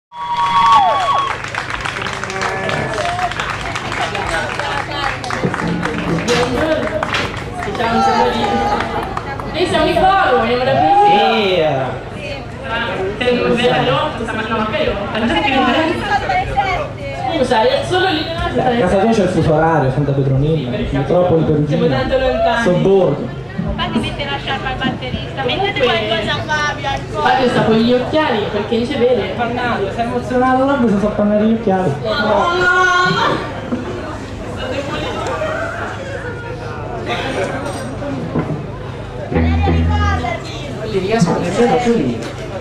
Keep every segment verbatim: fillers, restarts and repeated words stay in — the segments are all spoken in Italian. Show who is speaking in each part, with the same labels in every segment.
Speaker 1: Diciamo noi siamo in coro, veniamo da prima. Sì. Se non vede l'otto, sta facendo anche io. Scusa, è solo lì nella città.
Speaker 2: A casa tua c'è il fuso orario, Santa Petronilla, metropoli Perugina.
Speaker 1: Siamo tanto lontani.
Speaker 2: Sobborgo.
Speaker 3: Infatti mette la sciarpa al batterista, mettete qualcosa a Fabio al cuore.
Speaker 1: Fabio sta con gli occhiali perché non ci vede.
Speaker 2: Pannato, sei emozionato, non mi sono appannare gli occhiali.
Speaker 1: Oh no!
Speaker 2: Ti riesco nemmeno più lì.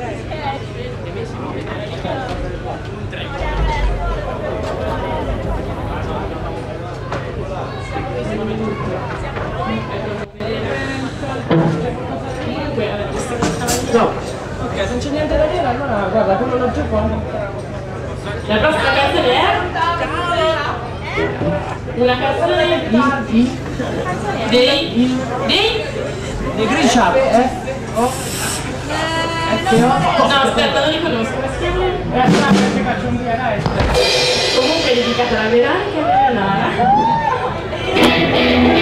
Speaker 2: No, ok, se non c'è niente da dire, allora guarda, quello laggiù fuori.
Speaker 1: La prossima canzone è? Una canzone di? Dei? Dei?
Speaker 2: Dei Green Chap, eh? Oh.
Speaker 1: No, aspetta, non li conosco, come si chiama? Comunque è dedicata alla Veronica e alla Lara.